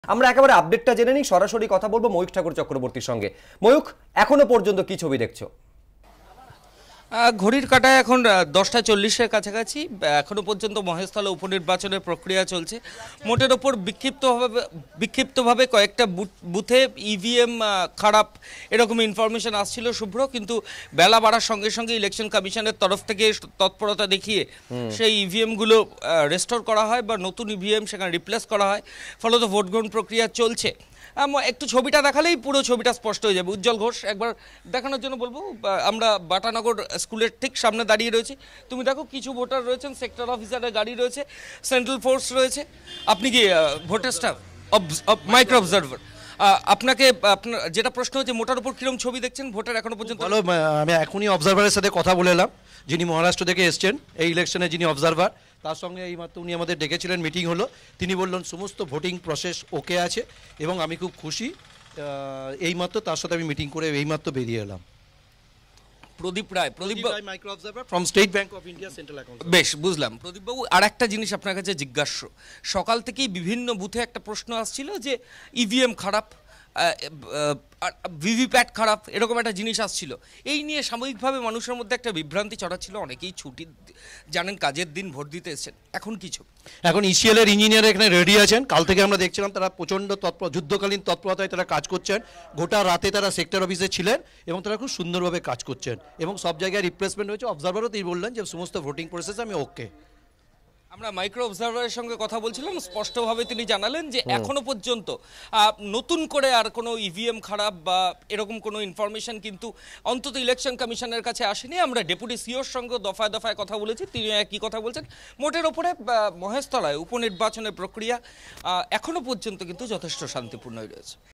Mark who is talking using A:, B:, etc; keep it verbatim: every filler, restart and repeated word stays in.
A: আমরা একেবারে আপডেটটা জেনে নিই, সরাসরি কথা বলবো ময়ূখ ঠাকুর চক্রবর্তীর সঙ্গে। ময়ূখ, এখনো পর্যন্ত কি ছবি দেখছো?
B: ঘড়ির কাঁটায় এখন দশটা চল্লিশের কাছাকাছি। এখনও পর্যন্ত মহেশতলা উপনির্বাচনের প্রক্রিয়া চলছে। মোটের ওপর বিক্ষিপ্তভাবে বিক্ষিপ্তভাবে কয়েকটা বুথে ইভিএম খারাপ এরকম ইনফরমেশন আসছিল শুভ্র, কিন্তু বেলা বাড়ার সঙ্গে সঙ্গে ইলেকশন কমিশনের তরফ থেকে তৎপরতা দেখিয়ে সেই ইভিএমগুলো রেস্টোর করা হয় বা নতুন ইভিএম সেখানে রিপ্লেস করা হয়। ফলত ভোট গ্রহণ প্রক্রিয়া চলছে। একটু ছবিটা দেখালেই পুরো ছবিটা স্পষ্ট হয়ে যাবে। উজ্জ্বল ঘোষ, একবার দেখানোর জন্য বলবো। আমরা বাটানগর স্কুলের ঠিক সামনে দাঁড়িয়ে রয়েছি। তুমি দেখো, কিছু ভোটার রয়েছেন, সেক্টর অফিসারের গাড়ি রয়েছে, সেন্ট্রাল ফোর্স রয়েছে। আপনি কি ভোটার স্টাফ, মাইক্রো অবজারভার? আপনাকে আপনার যেটা প্রশ্ন হচ্ছে, মোটার উপর কিরকম ছবি দেখছেন ভোটার এখনো পর্যন্ত?
C: ভালো। আমি এখনই অবজারভারের সাথে কথা বলে এলাম, যিনি মহারাষ্ট্র থেকে এসছেন এই ইলেকশনে, যিনি অবজারভার। তার সঙ্গে এইমাত্র উনি আমাদের ডেকেছিলেন, মিটিং হলো। তিনি বললেন সমস্ত ভোটিং প্রসেস ওকে আছে এবং আমি খুব খুশি। এইমাত্র তার সাথে আমি মিটিং করে এইমাত্র বেরিয়ে এলাম।
B: Pradip Roy, Pradip
C: micro observer from State Bank of India central account.
B: বেশ, বুঝলাম। প্রদীপবাবু, আর একটা জিনিস আপনার কাছে জিজ্ঞাস্য। সকাল থেকেই বিভিন্ন বুথে একটা প্রশ্ন আসছিল যে ইভিএম খারাপ, ভিভিপ্যাট খারাপ, এরকম একটা জিনিস আসছিল। এই নিয়ে সাময়িকভাবে মানুষের মধ্যে একটা বিভ্রান্তি ছড়াচ্ছিল। অনেকেই ছুটি জানেন, কাজের দিন ভোট দিতে এসেছেন। এখন কিছু
C: এখন ইসিএল এর ইঞ্জিনিয়ার এখানে রেডি আছেন। কাল থেকে আমরা দেখছিলাম তারা প্রচণ্ড তৎপর, যুদ্ধকালীন তৎপরতায় তারা কাজ করছেন। গোটা রাতে তারা সেক্টর অফিসে ছিলেন এবং তারা খুব সুন্দরভাবে কাজ করছেন এবং সব জায়গায় রিপ্লেসমেন্ট হয়েছে। অবজারভারও তিনি বললেন যে সমস্ত ভোটিং প্রসেস আমি ওকে।
B: আমরা মাইক্রো অবজারভারের সঙ্গে কথা বলছিলাম, স্পষ্টভাবে তিনি জানালেন যে এখনো পর্যন্ত নতুন করে আর কোনো ইভিএম খারাপ বা এরকম কোনো ইনফরমেশন কিন্তু অন্তত ইলেকশন কমিশনের কাছে আসেনি। আমরা ডেপুটি সিওর সঙ্গে দফায় দফায় কথা বলেছি, তিনি একই কথা বলছেন। মোটের ওপরে মহেশতলায় উপনির্বাচনের প্রক্রিয়া এখনো পর্যন্ত কিন্তু যথেষ্ট শান্তিপূর্ণই রয়েছে।